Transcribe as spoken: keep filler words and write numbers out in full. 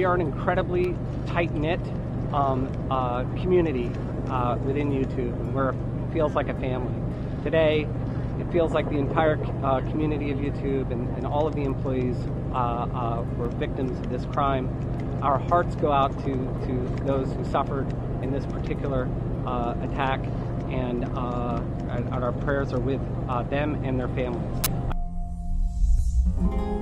we are an incredibly tight-knit um, uh, community uh, within YouTube, and where it feels like a family. Today, it feels like the entire uh, community of YouTube and, and all of the employees uh, uh, were victims of this crime. Our hearts go out to, to those who suffered in this particular uh, attack, and, uh, and our prayers are with uh, them and their families.